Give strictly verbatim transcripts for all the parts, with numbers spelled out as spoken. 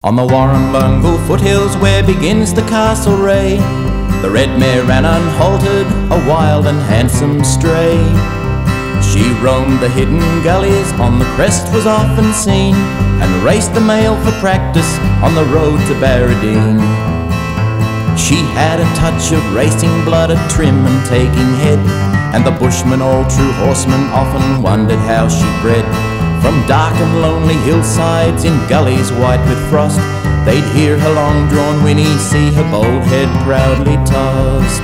On the Warrumbungle foothills where begins the Castlereagh, the red mare ran unhaltered, a wild and handsome stray. She roamed the hidden gullies, on the crest was often seen, and raced the mail for practice on the road to Barradine. She had a touch of racing blood, a trim and taking head, and the bushmen, all true horsemen, often wondered how she bred. From dark and lonely hillsides in gullies white with frost, they'd hear her long-drawn whinny, see her bold head proudly tossed.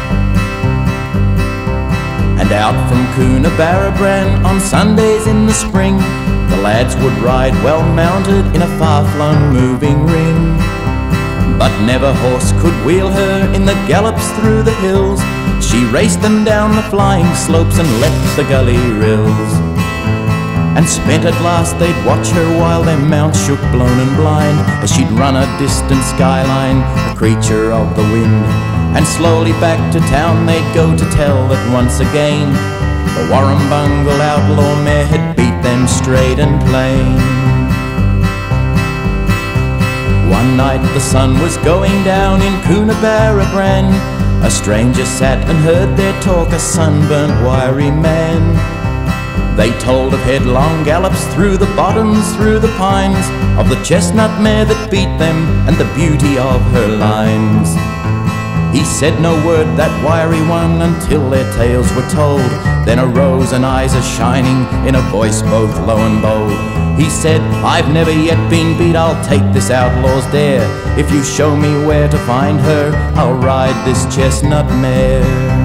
And out from Coonabarabran on Sundays in the spring, the lads would ride well mounted in a far-flung moving ring. But never horse could wheel her in the gallops through the hills. She raced them down the flying slopes and left the gully rills. And spent at last they'd watch her while their mounts shook blown and blind, as she'd run a distant skyline, a creature of the wind. And slowly back to town they'd go to tell that once again the Warrumbungle outlaw mare had beat them straight and plain. One night the sun was going down in Coonabarabran. A stranger sat and heard their talk, a sunburnt wiry man. They told of headlong gallops through the bottoms, through the pines, of the chestnut mare that beat them and the beauty of her lines. He said no word, that wiry one, until their tales were told. Then arose and eyes are shining in a voice both low and bold. He said, I've never yet been beat, I'll take this outlaw's dare. If you show me where to find her, I'll ride this chestnut mare.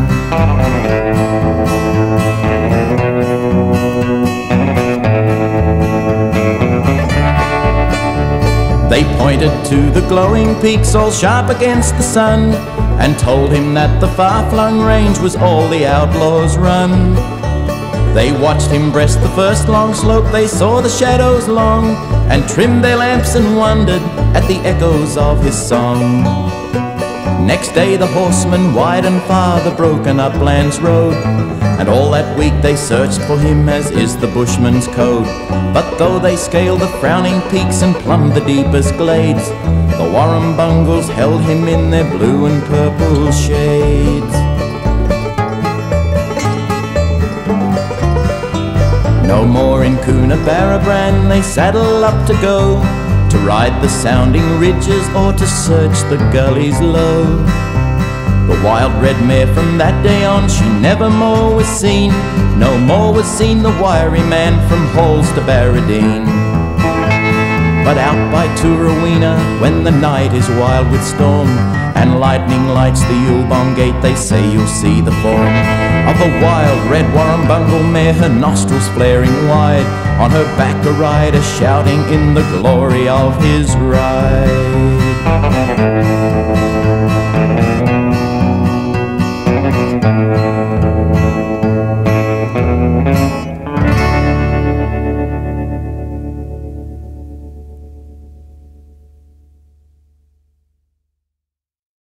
They pointed to the glowing peaks all sharp against the sun, and told him that the far-flung range was all the outlaws run. They watched him breast the first long slope, they saw the shadows long, and trimmed their lamps and wondered at the echoes of his song. Next day the horsemen wide and far the broken uplands rode, and all that week they searched for him, as is the bushman's code. But though they scaled the frowning peaks and plumbed the deepest glades, the Warrumbungles held him in their blue and purple shades. No more in Coonabarabran they saddle up to go, to ride the sounding ridges or to search the gullies low. The wild red mare from that day on, she never more was seen. No more was seen the wiry man from Halls to Barradine. But out by Tooraweener, when the night is wild with storm, and lightning lights the Yulebong gate, they say you'll see the form of a wild red Warrumbungle mare, her nostrils flaring wide, on her back a rider shouting in the glory of his ride.